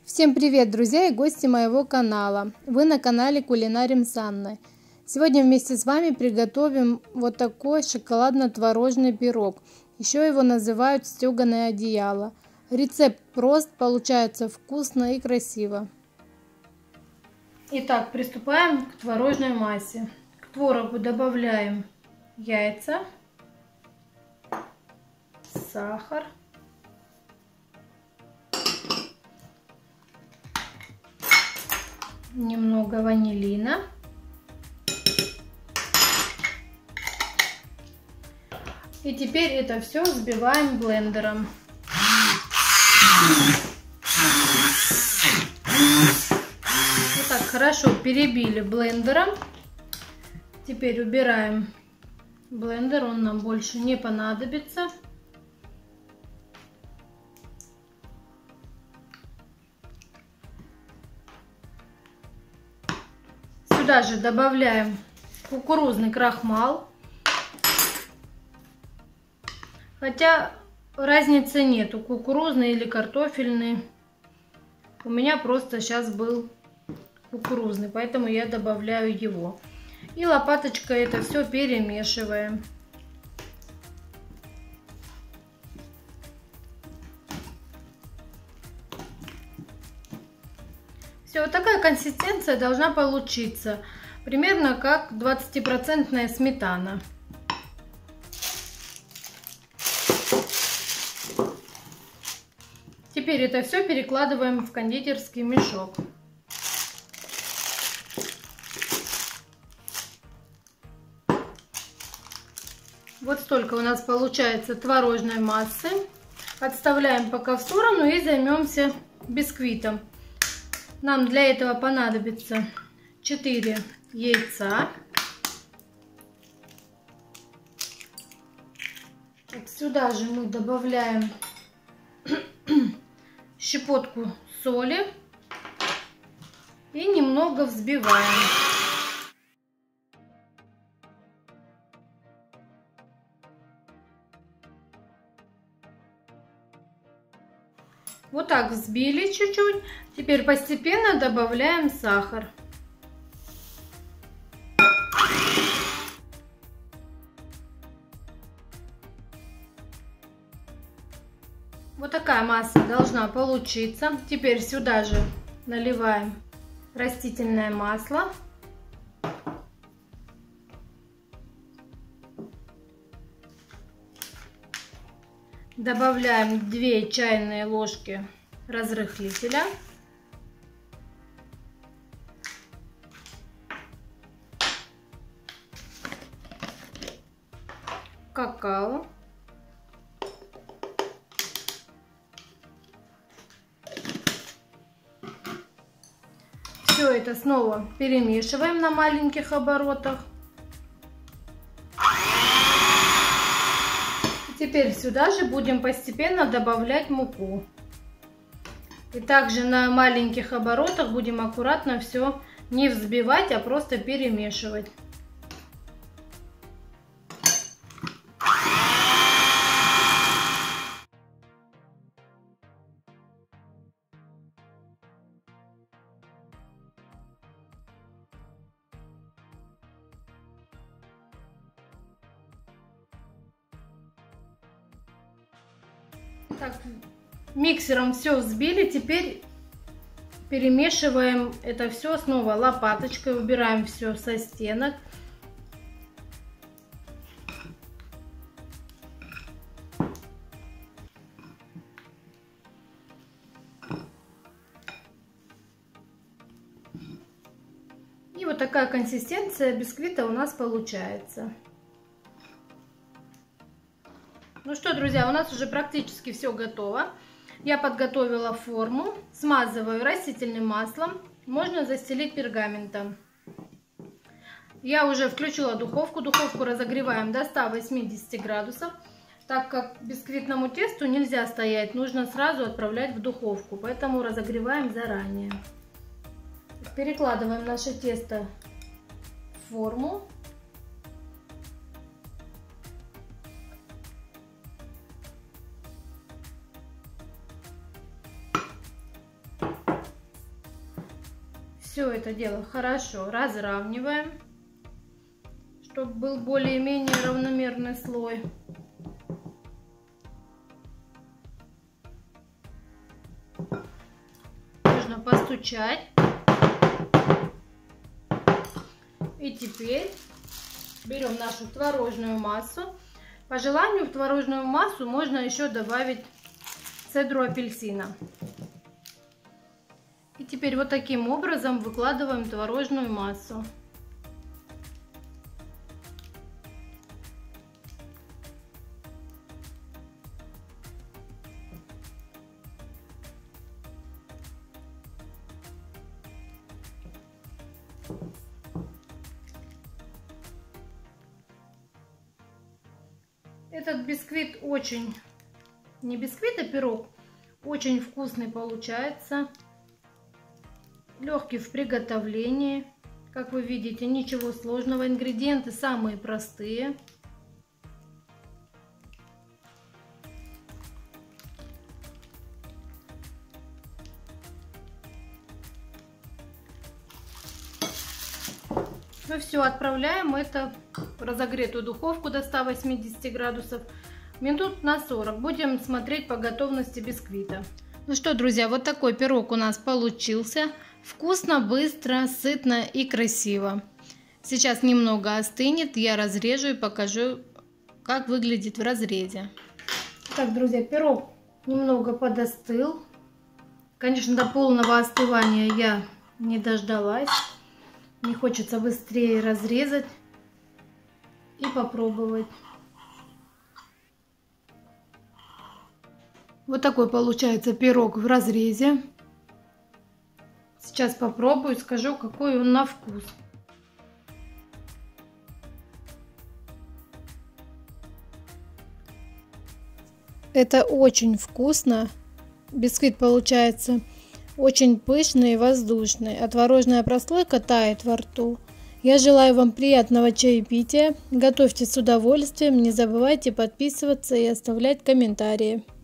Всем привет, друзья и гости моего канала! Вы на канале Кулинарим с Анной. Сегодня вместе с вами приготовим вот такой шоколадно-творожный пирог. Еще его называют стеганое одеяло. Рецепт прост, получается вкусно и красиво. Итак, приступаем к творожной массе. К творогу добавляем яйца, сахар, немного ванилина и теперь это все взбиваем блендером. Вот так хорошо перебили блендером. Теперь убираем блендер, он нам больше не понадобится. Сюда же добавляем кукурузный крахмал, хотя разницы нету, кукурузный или картофельный. У меня просто сейчас был кукурузный, поэтому я добавляю его. И лопаточкой это все перемешиваем. Все, вот такая консистенция должна получиться. Примерно как 20% сметана. Теперь это все перекладываем в кондитерский мешок. Вот столько у нас получается творожной массы. Отставляем пока в сторону и займемся бисквитом. Нам для этого понадобится 4 яйца. Так, сюда же мы добавляем щепотку соли и немного взбиваем. Вот так взбили чуть-чуть. Теперь постепенно добавляем сахар. Вот такая масса должна получиться. Теперь сюда же наливаем растительное масло. Добавляем 2 чайные ложки разрыхлителя. Какао. Все это снова перемешиваем на маленьких оборотах. Теперь сюда же будем постепенно добавлять муку. И также на маленьких оборотах будем аккуратно все не взбивать, а просто перемешивать. Так, миксером все взбили, теперь перемешиваем это все снова лопаточкой, убираем все со стенок. И вот такая консистенция бисквита у нас получается. Ну что, друзья, у нас уже практически все готово. Я подготовила форму, смазываю растительным маслом, можно застелить пергаментом. Я уже включила духовку, духовку разогреваем до 180 градусов. Так как бисквитному тесту нельзя стоять, нужно сразу отправлять в духовку, поэтому разогреваем заранее. Перекладываем наше тесто в форму. все это дело хорошо разравниваем, чтобы был более-менее равномерный слой. Можно постучать. И теперь берем нашу творожную массу. По желанию в творожную массу можно еще добавить цедру апельсина. И теперь вот таким образом выкладываем творожную массу. Этот бисквит очень, не бисквит, а пирог, очень вкусный получается. Легкий в приготовлении. Как вы видите, ничего сложного. Ингредиенты самые простые. Ну все, отправляем это в разогретую духовку до 180 градусов минут на 40. Будем смотреть по готовности бисквита. Ну что, друзья, вот такой пирог у нас получился. Вкусно, быстро, сытно и красиво. Сейчас немного остынет, я разрежу и покажу, как выглядит в разрезе. Так, друзья, пирог немного подостыл. Конечно, до полного остывания я не дождалась. Мне хочется быстрее разрезать и попробовать. Вот такой получается пирог в разрезе. Сейчас попробую, скажу, какой он на вкус. Это очень вкусно. Бисквит получается очень пышный и воздушный, а творожная прослойка тает во рту. Я желаю вам приятного чаепития. Готовьте с удовольствием. Не забывайте подписываться и оставлять комментарии.